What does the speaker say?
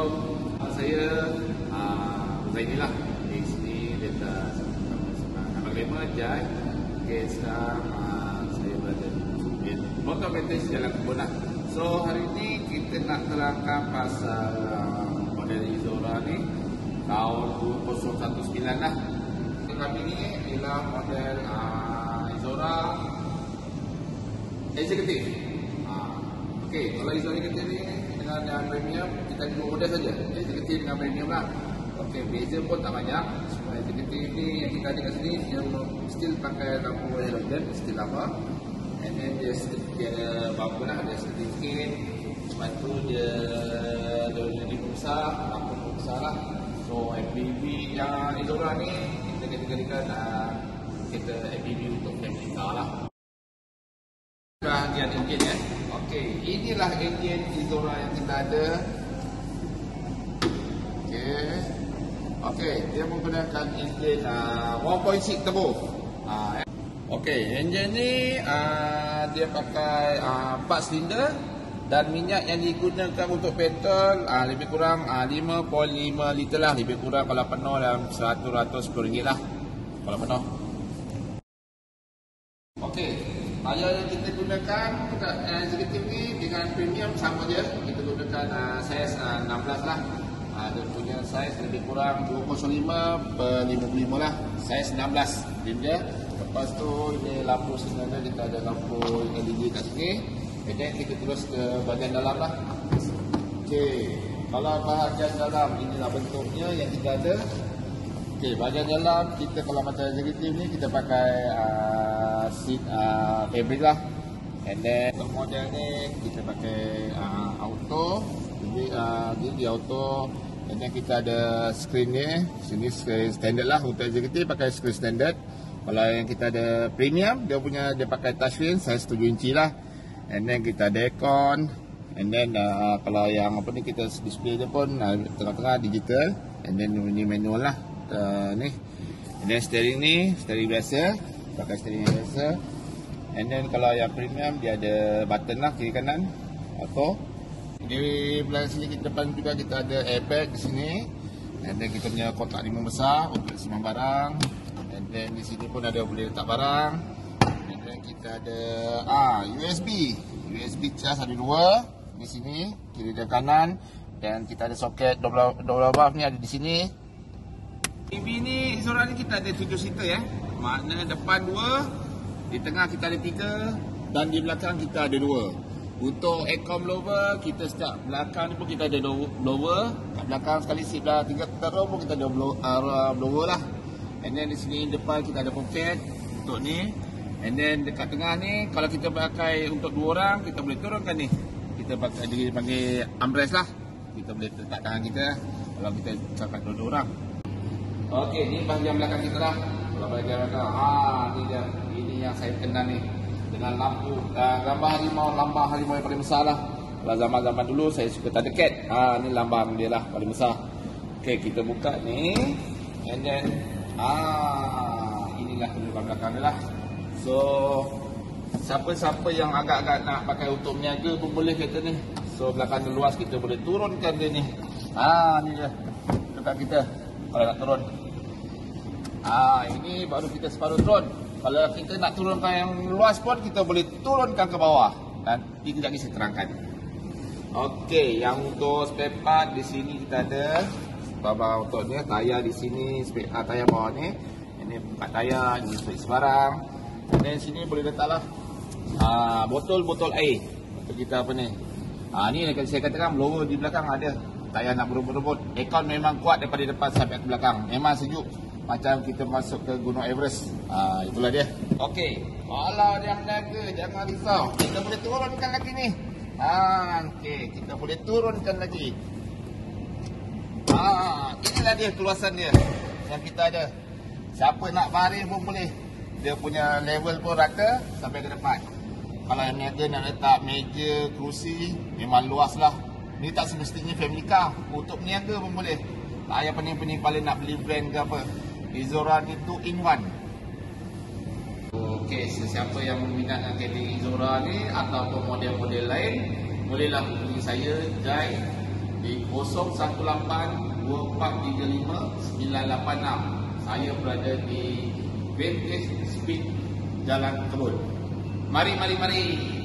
Saya Zaini lah. Di sini dekat Abang Lema Jai. Okay, sekarang saya berada di Motor Vintage Jalan Kebun lah. So hari ni kita nak terangkan pasal model Izora ni tahun 2019 lah. Kami ni ialah model Izora Executive. Okey, kalau Izora Executive ni dengan yang premium, kita ada dua model saja, Executive dengan premium lah. Okey, beza pun tak banyak. Semua Executive ni yang kita ada kat sini yang still pakai lampu halogen, still lama. And then dia ada bumper lah, ada sedikit. Lepas tu dia lebih besar, lampu besar lah. So MPV yang Izora ni kita kategorikan kita MPV untuk family car lah. Bahagian enjin ya. Okey, inilah enjin Izora yang kita ada. Okey, dia menggunakan enjin 1.6 turbo. Okey, enjin ni dia pakai 4 silinder dan minyak yang digunakan untuk petrol lebih kurang 5.5 liter lah, lebih kurang kalau penuh dalam 100-110 ringgit lah kalau penuh. Okey, tayar yang kita gunakan untuk Executive ni dengan premium sama je, kita gunakan saiz 16 lah. Dia punya saiz lebih kurang 205/55 lah, saiz 16 dia. Lepas tu ini lampu sebenarnya kita ada lampu LED kat sini. Kemudian kita terus ke bahagian dalam lah. Okey, kalau bahagian dalam inilah bentuknya yang kita ada. Okey, bahagian dalam kita kalau macam Executive ni kita pakai seat fabric lah. And then untuk model ni kita pakai auto. Jadi di auto. And then kita ada screen ni. Sini screen standard lah. Untuk Executive pakai screen standard. Kalau yang kita ada premium, dia pakai touchscreen saiz 7 inci lah. And then kita ada aircon. And then kalau yang apa ni kita display dia pun tengah-tengah digital. And then ini manual lah. Ni. And then steering ni, steering biasa. Pakai steering biasa. And then kalau yang premium dia ada button lah kiri kanan. Auto. Di belakang sini kita depan juga kita ada airbag di sini. And then kita punya kotak limau besar untuk simpan barang. And then di sini pun ada boleh letak barang. And then kita ada USB charge ada dua di sini kiri dan kanan. Dan kita ada soket double valve ni ada di sini. TV ni Izora ni kita ada 7 seater ya. Maknanya depan 2, di tengah kita ada 3 dan di belakang kita ada 2. Untuk aircon blower kita setiap belakang ni pun kita ada blower. Kat belakang sekali seat dah 3 row pun kita ada blower lah. And then di sini depan kita ada pocket untuk ni. And then dekat tengah ni kalau kita pakai untuk 2 orang kita boleh turunkan ni. Kita pakai dia panggil armrest lah. Kita boleh letak tangan kita kalau kita cakap 2 orang. Okey, ni bahagian belakang kita lah. Kalau bahagian belakang ni dia. Ini yang saya kenal ni. Dengan lampu gambar harimau yang paling besar lah. Kalau zaman-zaman dulu saya suka tak dekat. Ni lambang dia lah paling besar. Okey, kita buka ni. And then inilah belakang belakang dia lah. So siapa-siapa yang agak-agak nak pakai untuk meniaga pun boleh kereta ni. So belakang dia luas, kita boleh turunkan dia ni. Ni dia dekat kita kalau nak turun. Ini baru kita separuh turun. Kalau kita nak turunkan yang luas pun kita boleh turunkan ke bawah. Nanti kejap lagi saya terangkan. Okey, yang untuk spare part di sini kita ada bawah untuk dia, tayar di sini, tayar bawah ni. Ini 4 tayar, ini spare sebarang. Dan sini boleh letaklah botol-botol air untuk kita apa ni. Ni saya katakan blower di belakang ada. Tayar nak berebut-rebut. Aircon memang kuat daripada depan sampai ke belakang. Memang sejuk. Macam kita masuk ke Gunung Everest. Itulah dia. Okey, kalau yang niaga jangan risau. Kita boleh turunkan lagi ni. Okey, kita boleh turunkan lagi. Inilah dia keluasan dia yang kita ada. Siapa nak baring pun boleh. Dia punya level pun rata sampai ke depan. Kalau yang niaga nak letak meja, kerusi, memang luas lah. Ni tak semestinya family car. Untuk niaga pun boleh. Tak payah pening-pening paling nak beli brand ke apa. Izora ni 2 in 1. Okey, sesiapa yang meminat kereta Izora ni ataupun model-model lain, bolehlah hubungi saya Jai di 018-2435-986. Saya berada di Vintage Speed Jalan Kebun. Mari.